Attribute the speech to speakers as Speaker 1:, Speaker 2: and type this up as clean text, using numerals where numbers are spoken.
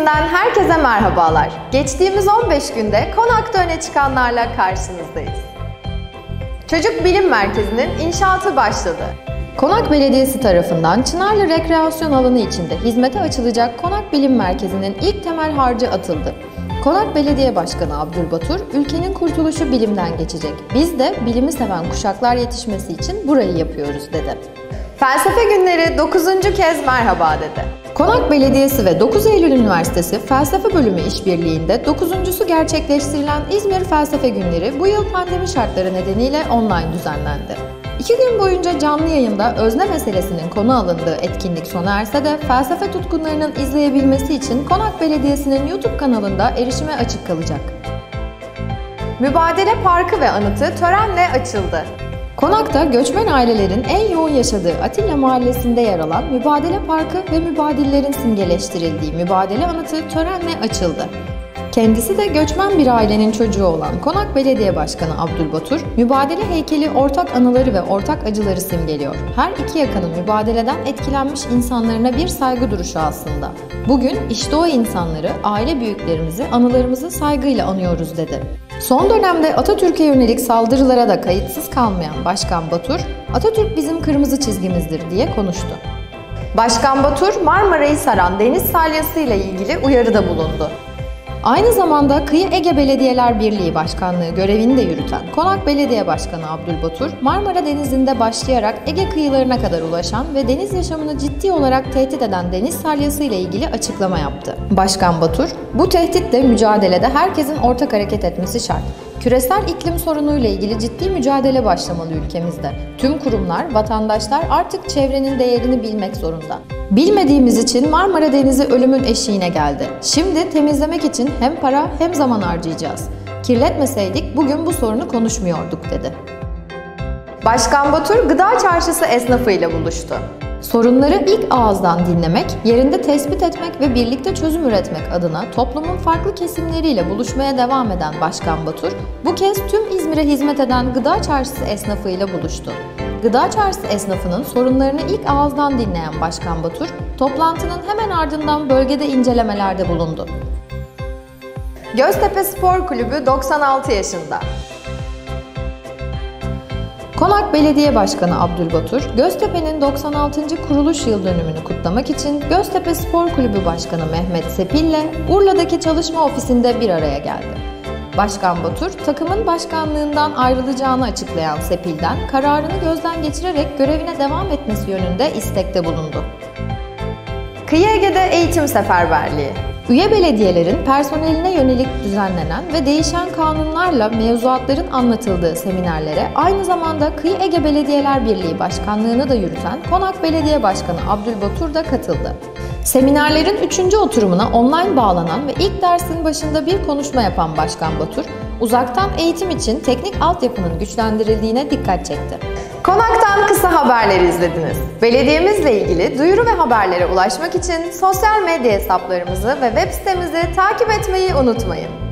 Speaker 1: Magazind'den herkese merhabalar. Geçtiğimiz 15 günde Konak'ta öne çıkanlarla karşınızdayız. Çocuk Bilim Merkezi'nin inşaatı başladı. Konak Belediyesi tarafından Çınarlı Rekreasyon Alanı içinde hizmete açılacak Konak Bilim Merkezi'nin ilk temel harcı atıldı. Konak Belediye Başkanı Abdülbatur, ülkenin kurtuluşu bilimden geçecek. Biz de bilimi seven kuşaklar yetişmesi için burayı yapıyoruz dedi. Felsefe Günleri 9. kez merhaba dedi. Konak Belediyesi ve 9 Eylül Üniversitesi Felsefe Bölümü işbirliğinde 9.'su gerçekleştirilen İzmir Felsefe Günleri bu yıl pandemi şartları nedeniyle online düzenlendi. 2 gün boyunca canlı yayında özne meselesinin konu alındığı etkinlik sona erse de felsefe tutkunlarının izleyebilmesi için Konak Belediyesi'nin YouTube kanalında erişime açık kalacak. Mübadele Parkı ve Anıtı törenle açıldı. Konak'ta göçmen ailelerin en yoğun yaşadığı Atilla Mahallesi'nde yer alan Mübadele Parkı ve mübadillerin simgeleştirildiği Mübadele Anıtı törenle açıldı. Kendisi de göçmen bir ailenin çocuğu olan Konak Belediye Başkanı Abdülbatur, mübadele heykeli ortak anıları ve ortak acıları simgeliyor. Her iki yakanın mübadeleden etkilenmiş insanlarına bir saygı duruşu aslında. Bugün işte o insanları, aile büyüklerimizi, anılarımızı saygıyla anıyoruz dedi. Son dönemde Atatürk'e yönelik saldırılara da kayıtsız kalmayan Başkan Batur, Atatürk bizim kırmızı çizgimizdir diye konuştu. Başkan Batur, Marmara'yı saran deniz salyası ile ilgili uyarıda bulundu. Aynı zamanda Kıyı Ege Belediyeler Birliği Başkanlığı görevini de yürüten Konak Belediye Başkanı Abdülbatur, Marmara Denizi'nde başlayarak Ege kıyılarına kadar ulaşan ve deniz yaşamını ciddi olarak tehdit eden deniz salyası ile ilgili açıklama yaptı. Başkan Batur, bu tehditle mücadelede herkesin ortak hareket etmesi şart. Küresel iklim sorunuyla ilgili ciddi mücadele başlamalı ülkemizde. Tüm kurumlar, vatandaşlar artık çevrenin değerini bilmek zorunda. Bilmediğimiz için Marmara Denizi ölümün eşiğine geldi. Şimdi temizlemek için hem para hem zaman harcayacağız. Kirletmeseydik bugün bu sorunu konuşmuyorduk dedi. Başkan Batur gıda çarşısı esnafıyla buluştu. Sorunları ilk ağızdan dinlemek, yerinde tespit etmek ve birlikte çözüm üretmek adına toplumun farklı kesimleriyle buluşmaya devam eden Başkan Batur, bu kez tüm İzmir'e hizmet eden gıda çarşısı esnafıyla buluştu. Gıda çarşısı esnafının sorunlarını ilk ağızdan dinleyen Başkan Batur, toplantının hemen ardından bölgede incelemelerde bulundu. Göztepe Spor Kulübü 96 yaşında. Konak Belediye Başkanı Abdülbatur, Göztepe'nin 96. kuruluş yıl dönümünü kutlamak için Göztepe Spor Kulübü Başkanı Mehmet Sepil ile Urla'daki çalışma ofisinde bir araya geldi. Başkan Batur, takımın başkanlığından ayrılacağını açıklayan Sepil'den kararını gözden geçirerek görevine devam etmesi yönünde istekte bulundu. Kıyı Ege'de eğitim seferberliği. Üye belediyelerin personeline yönelik düzenlenen ve değişen kanunlarla mevzuatların anlatıldığı seminerlere aynı zamanda Kıyı Ege Belediyeler Birliği Başkanlığı'nı da yürüten Konak Belediye Başkanı Abdülbatur da katıldı. Seminerlerin 3. oturumuna online bağlanan ve ilk dersin başında bir konuşma yapan Başkan Batur, uzaktan eğitim için teknik altyapının güçlendirildiğine dikkat çekti. Konak'tan kısa haberleri izlediniz. Belediyemizle ilgili duyuru ve haberlere ulaşmak için sosyal medya hesaplarımızı ve web sitemizi takip etmeyi unutmayın.